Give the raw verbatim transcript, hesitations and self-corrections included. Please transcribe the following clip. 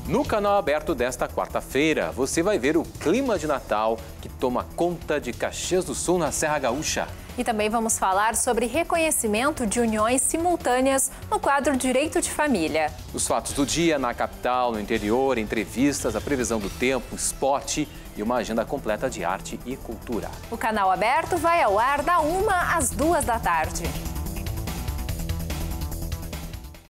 No canal aberto desta quarta-feira, você vai ver o clima de Natal que toma conta de Caxias do Sul, na Serra Gaúcha. E também vamos falar sobre reconhecimento de uniões simultâneas no quadro Direito de Família. Os fatos do dia na capital, no interior, entrevistas, a previsão do tempo, esporte e uma agenda completa de arte e cultura. O canal aberto vai ao ar da uma às duas da tarde.